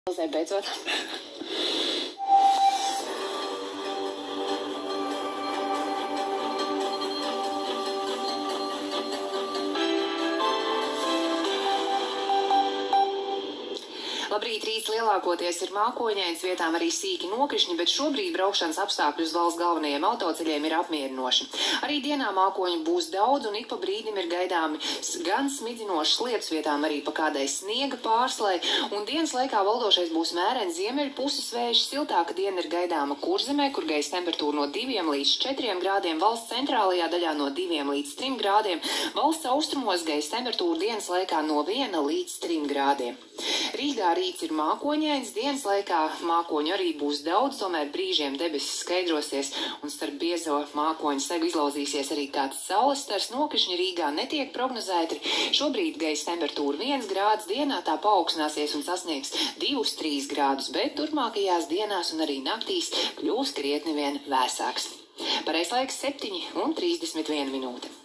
Beidzot. Labrīt, rīts lielākoties ir mākoņains, vietām arī sīki nokrišņi, bet šobrīd braukšanas apstākļi uz valsts galvenajiem autoceļiem ir apmierinoši. Arī dienā mākoņu būs daudz un ik pa brīdim ir gaidāmi gan smidzinošas lietus, vietām arī pa kādai sniega pārslai, un dienas laikā valdošais būs mērens ziemeļu puses vējš. Siltāka diena ir gaidāma Kurzemē, kur gaisa temperatūra no 2 līdz 4 grādiem, valsts centrālajā daļā no 2 līdz 3 grādiem, valsts austrumos gaisa temperatūra dienas laikā no 1 līdz 3 grādiem. Rīgā rīts ir mākoņains, dienas laikā mākoņu arī būs daudz, tomēr brīžiem debesis skaidrosies un starp biezo mākoņu segu izlauzīsies arī kāds saules stars. Nokrišņi Rīgā netiek prognozēti. Šobrīd gaisa temperatūra 1 grāds, dienā tā paaugstināsies un sasniegs 2–3 grādus, bet turpmākajās dienās un arī naktīs kļūs krietni vien vēsāks. Pareizais laiks 7:31 minūte.